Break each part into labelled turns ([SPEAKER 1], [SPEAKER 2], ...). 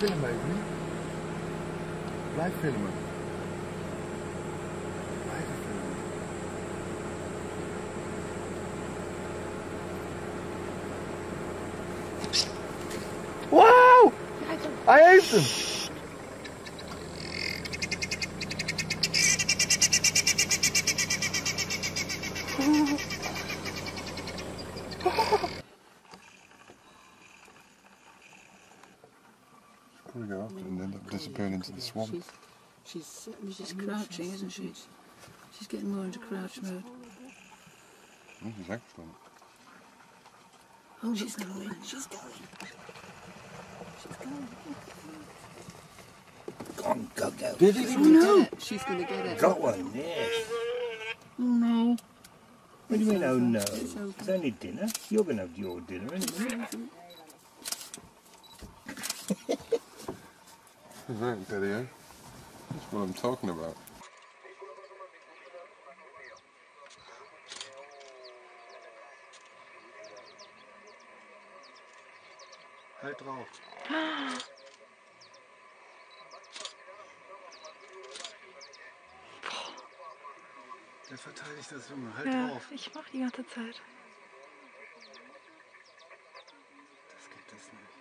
[SPEAKER 1] filmen, baby. Blijf filmen. Blijf filmen. Wauw! Hij heeft hem! Here we go, and then disappearing into the swamp.
[SPEAKER 2] She's crouching, isn't she? She's getting more into crouch mode.
[SPEAKER 1] She's excellent.
[SPEAKER 2] Oh, she's going. She's going. She's going.
[SPEAKER 3] Go on, go.
[SPEAKER 1] Did he?
[SPEAKER 2] Oh no! She's going to get it.
[SPEAKER 3] Got one, yes.
[SPEAKER 2] Oh no.
[SPEAKER 3] What do you mean, oh no?
[SPEAKER 2] It's open.
[SPEAKER 3] It's only dinner. You're going to have your dinner, ain't you?
[SPEAKER 1] Right, video. That's what I'm talking about. Halt drauf. Der verteidigt das Junge. Halt drauf.
[SPEAKER 4] Ich mach die ganze Zeit.
[SPEAKER 1] Das gibt es nicht.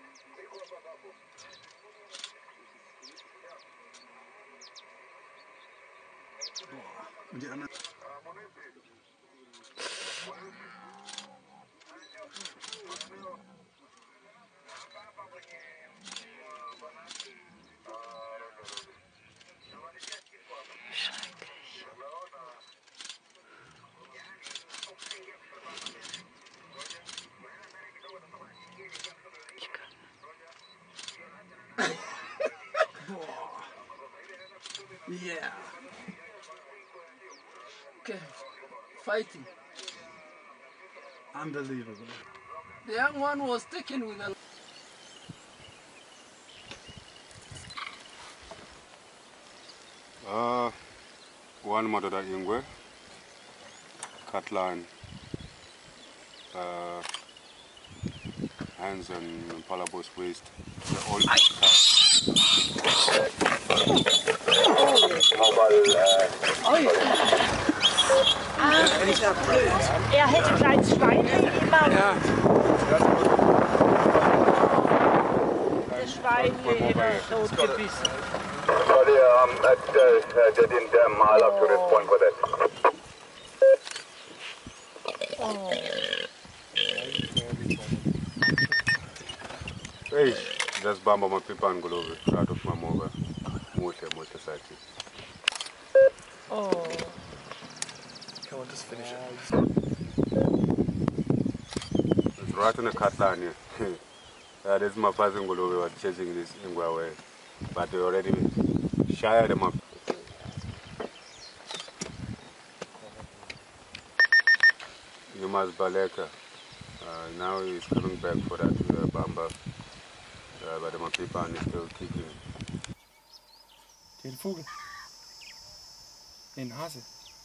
[SPEAKER 1] Boah. Und die anderen.
[SPEAKER 4] Schrecklich. Ich kann.
[SPEAKER 1] Boah. Yeah.
[SPEAKER 2] Okay. Fighting.
[SPEAKER 1] Unbelievable.
[SPEAKER 2] The young one was taken with a...
[SPEAKER 5] One Madura Ingwe, Catline, hands and Palabos waist. They're all
[SPEAKER 4] Hätte gleich Schweine immer.
[SPEAKER 5] Ja.
[SPEAKER 4] Das Schwein immer tot gebissen.
[SPEAKER 6] Sorry, they didn't mile up to respond for that.
[SPEAKER 5] Hey, just bamba my people and go over out of my mother. Motorcycle.
[SPEAKER 4] Oh.
[SPEAKER 1] Come on, just finish it.
[SPEAKER 5] It's right in the Catline here. There's my cousin go over chasing this Ingwe away. But they already shired them up. You must Baleka. Now he's coming back for that Bamba. But the people is still kicking.
[SPEAKER 7] Det er en fugl. En Hase.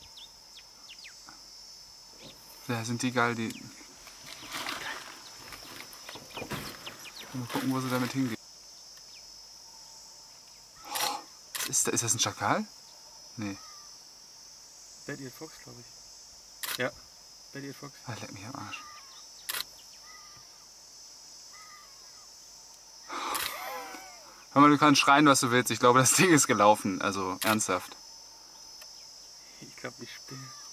[SPEAKER 8] Ja, sind die geil, die... Mal gucken, wo sie damit hingehen. Oh, ist das ein Schakal? Nee.
[SPEAKER 7] Betty Fox, glaube ich. Ja, Betty Fox.
[SPEAKER 8] Ah, leck mich am Arsch. Hör mal, du kannst schreien, was du willst. Ich glaube, das Ding ist gelaufen. Also, ernsthaft.
[SPEAKER 7] Ich glaube, ich spinne.